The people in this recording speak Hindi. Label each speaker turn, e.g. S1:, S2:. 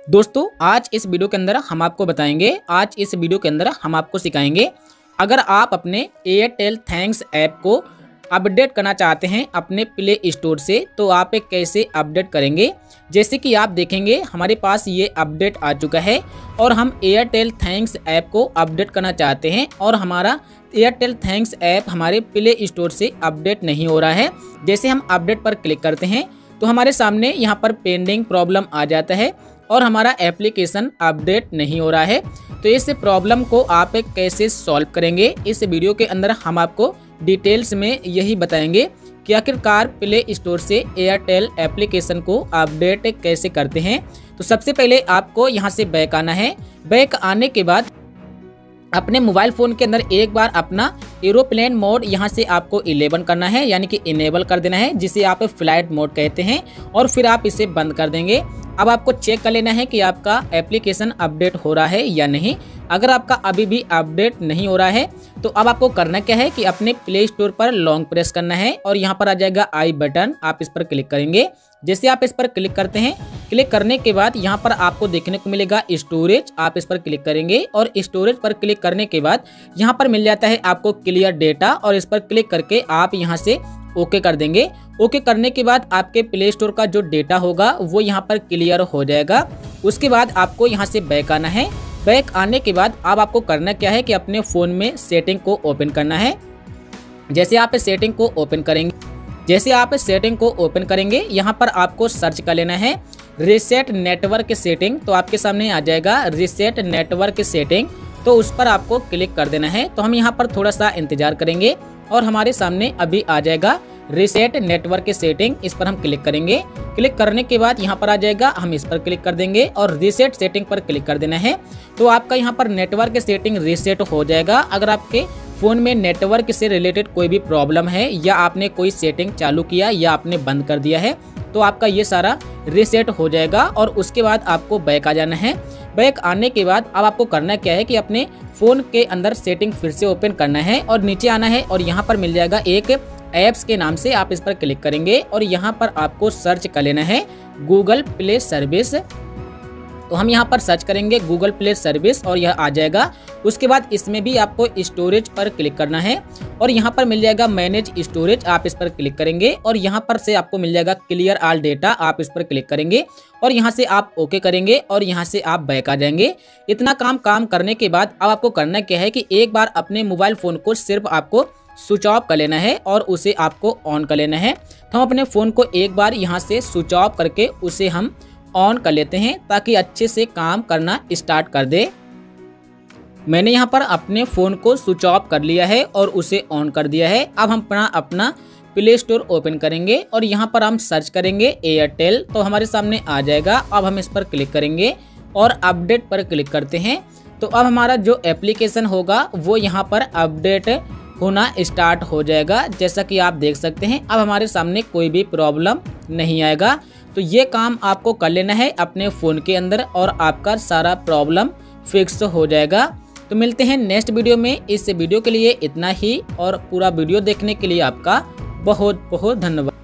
S1: दोस्तों आज इस वीडियो के अंदर हम आपको सिखाएंगे अगर आप अपने एयरटेल थैंक्स ऐप को अपडेट करना चाहते हैं अपने प्ले स्टोर से तो आप एक कैसे अपडेट करेंगे। जैसे कि आप देखेंगे हमारे पास ये अपडेट आ चुका है और हम एयरटेल थैंक्स ऐप को अपडेट करना चाहते हैं और हमारा एयरटेल थैंक्स ऐप हमारे प्ले स्टोर से अपडेट नहीं हो रहा है। जैसे हम अपडेट पर क्लिक करते हैं तो हमारे सामने यहाँ पर पेंडिंग प्रॉब्लम आ जाता है और हमारा एप्लीकेशन अपडेट नहीं हो रहा है। तो इस प्रॉब्लम को आप कैसे सॉल्व करेंगे इस वीडियो के अंदर हम आपको डिटेल्स में यही बताएंगे कि आखिरकार प्ले स्टोर से एयरटेल एप्लीकेशन को अपडेट कैसे करते हैं। तो सबसे पहले आपको यहाँ से बैक आना है। बैक आने के बाद अपने मोबाइल फ़ोन के अंदर एक बार अपना एरोप्लेन मोड यहाँ से आपको 11 करना है, यानी कि इनेबल कर देना है, जिसे आप फ्लाइट मोड कहते हैं, और फिर आप इसे बंद कर देंगे। अब आपको चेक कर लेना है कि आपका एप्लीकेशन अपडेट हो रहा है या नहीं। अगर आपका अभी भी अपडेट नहीं हो रहा है तो अब आपको करना क्या है कि अपने प्ले स्टोर पर लॉन्ग प्रेस करना है और यहाँ पर आ जाएगा आई बटन, आप इस पर क्लिक करेंगे। जैसे आप इस पर क्लिक करते हैं, क्लिक करने के बाद यहाँ पर आपको देखने को मिलेगा स्टोरेज, आप इस पर क्लिक करेंगे और स्टोरेज पर क्लिक करने के बाद यहाँ पर मिल जाता है आपको क्लियर डेटा और इस पर क्लिक करके आप यहाँ से ओके कर देंगे। ओके करने के बाद आपके प्ले स्टोर का जो डेटा होगा वो यहाँ पर क्लियर हो जाएगा। उसके बाद आपको यहाँ से बैक आना है। बैक आने के बाद अब आपको करना क्या है कि अपने फ़ोन में सेटिंग को ओपन करना है। जैसे आप सेटिंग को ओपन करेंगे यहाँ पर आपको सर्च कर लेना है रीसेट नेटवर्क सेटिंग। तो आपके सामने आ जाएगा रीसेट नेटवर्क सेटिंग, तो उस पर आपको क्लिक कर देना है। तो हम यहाँ पर थोड़ा सा इंतजार करेंगे और हमारे सामने अभी आ जाएगा रीसेट नेटवर्क सेटिंग, इस पर हम क्लिक करेंगे। क्लिक करने के बाद यहाँ पर आ जाएगा, हम इस पर क्लिक कर देंगे और रीसेट सेटिंग पर क्लिक कर देना है। तो आपका यहाँ पर नेटवर्क सेटिंग रीसेट हो जाएगा। अगर आपके फ़ोन में नेटवर्क से रिलेटेड कोई भी प्रॉब्लम है या आपने कोई सेटिंग चालू किया या आपने बंद कर दिया है तो आपका ये सारा रीसेट हो जाएगा और उसके बाद आपको बैक आ जाना है। बैक आने के बाद अब आपको करना क्या है कि अपने फ़ोन के अंदर सेटिंग फिर से ओपन करना है और नीचे आना है और यहाँ पर मिल जाएगा एक ऐप्स के नाम से, आप इस पर क्लिक करेंगे और यहाँ पर आपको सर्च कर लेना है गूगल प्ले सर्विस। तो हम यहाँ पर सर्च करेंगे गूगल प्ले सर्विस और यह आ जाएगा। उसके बाद इसमें भी आपको स्टोरेज पर क्लिक करना है और यहाँ पर मिल जाएगा मैनेज स्टोरेज, आप इस पर क्लिक करेंगे और यहाँ पर से आपको मिल जाएगा क्लियर ऑल डेटा, आप इस पर क्लिक करेंगे और यहाँ से आप ओके करेंगे और यहाँ से आप बैक आ जाएंगे। इतना काम करने के बाद अब आपको करना क्या है कि एक बार अपने मोबाइल फ़ोन को सिर्फ आपको स्विच ऑफ कर लेना है और उसे आपको ऑन कर लेना है। तो हम अपने फ़ोन को एक बार यहाँ से स्विच ऑफ करके उसे हम ऑन कर लेते हैं ताकि अच्छे से काम करना स्टार्ट कर दे। मैंने यहाँ पर अपने फ़ोन को स्विच ऑफ कर लिया है और उसे ऑन कर दिया है। अब हम अपना प्ले स्टोर ओपन करेंगे और यहाँ पर हम सर्च करेंगे एयरटेल, तो हमारे सामने आ जाएगा। अब हम इस पर क्लिक करेंगे और अपडेट पर क्लिक करते हैं। तो अब हमारा जो एप्लीकेशन होगा वो यहाँ पर अपडेट होना स्टार्ट हो जाएगा। जैसा कि आप देख सकते हैं अब हमारे सामने कोई भी प्रॉब्लम नहीं आएगा। तो ये काम आपको कर लेना है अपने फ़ोन के अंदर और आपका सारा प्रॉब्लम फिक्स हो जाएगा। तो मिलते हैं नेक्स्ट वीडियो में। इस वीडियो के लिए इतना ही और पूरा वीडियो देखने के लिए आपका बहुत बहुत धन्यवाद।